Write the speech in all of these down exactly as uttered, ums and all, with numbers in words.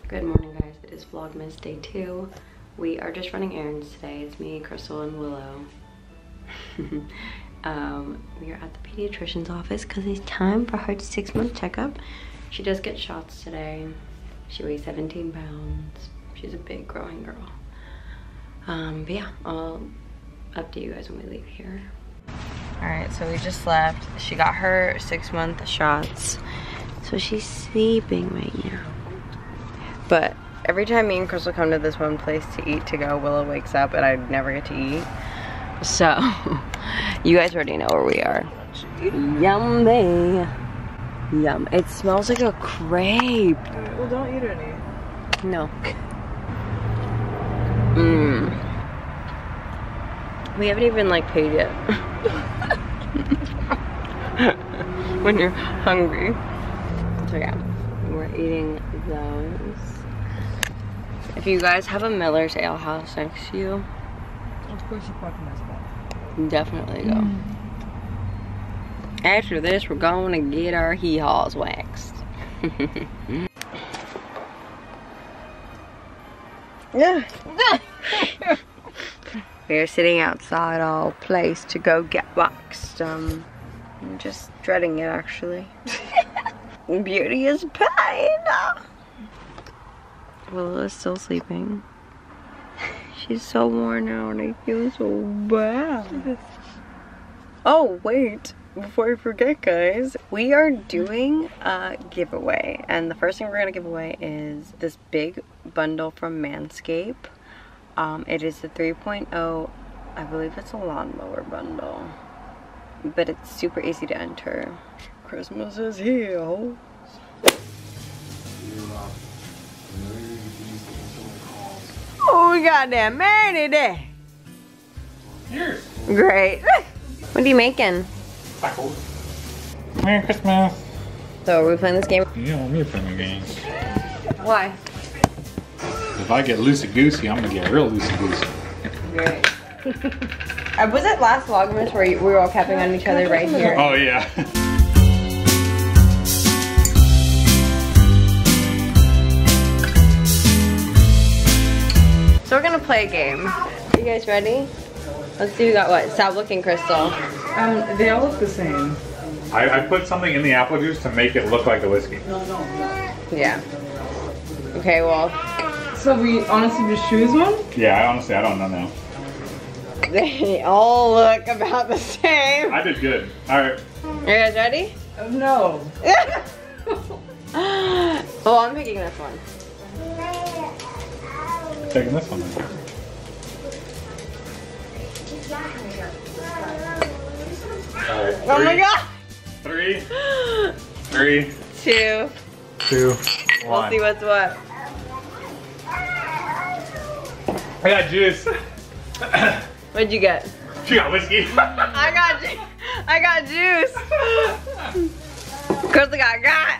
Good morning, guys. It is Vlogmas day two. We are just running errands today. It's me, Crystal, and Willow. um, we are at the pediatrician's office because it's time for her six-month checkup. She does get shots today. She weighs seventeen pounds. She's a big growing girl. Um, but yeah, I'll update you guys when we leave here. All right, so we just left. She got her six-month shots. So she's sleeping right now. But every time me and Crystal come to this one place to eat to go, Willow wakes up and I never get to eat. So, you guys already know where we are. Yummy. Yum. It smells like a crepe. Well, don't eat any. No. Mmm. We haven't even like paid yet. When you're hungry. So yeah, we're eating those. If you guys have a Miller's Ale House next to you, Of course you fucking mess up. definitely go. Mm. After this, we're going to get our hee-haws waxed. Yeah. We're sitting outside our place to go get waxed. Um, I'm just dreading it, actually. Beauty is pain. Willow is still sleeping. She's so worn out. I feel so bad. Oh, wait. Before I forget, guys, we are doing a giveaway. And the first thing we're going to give away is this big bundle from Manscaped. Um, it is the three point oh, I believe it's a lawnmower bundle. But it's super easy to enter. Christmas is here. Oh, we got that man today. Here. Great. What are you making? Tacos. Merry Christmas. So, are we playing this game? You don't want me to play my games. Why? If I get loosey-goosey, I'm gonna get real loosey-goosey. Great. uh, was it last Vlogmas where we were all capping on each other right here? Oh, yeah. So we're gonna play a game. Are you guys ready? Let's see, we got what? Stop looking, Crystal. Um, they all look the same. I, I put something in the apple juice to make it look like the whiskey. Yeah. Okay, well. So we honestly just choose one? Yeah, I honestly, I don't know now. They all look about the same. I did good. Alright. You guys ready? Uh, no. Well, I'm picking this one. Taking this one then. Alright. Oh my god! Three. Three. Two. Two. One. We'll see what's what. I got juice. What'd you get? She got whiskey. I got ju I got juice. Crystal got got.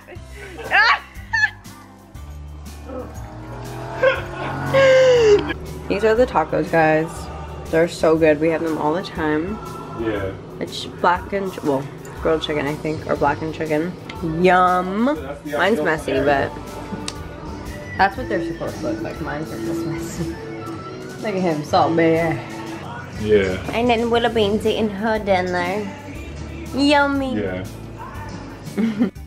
These are the tacos, guys. They're so good. We have them all the time. Yeah. It's black and, well, grilled chicken, I think, or blackened chicken. Yum. Mine's messy, but that's what they're supposed to look like. Mine's are just messy. Look at him, salt bear. Yeah. And then Willow Bean's eating her dinner. Yummy. Yeah.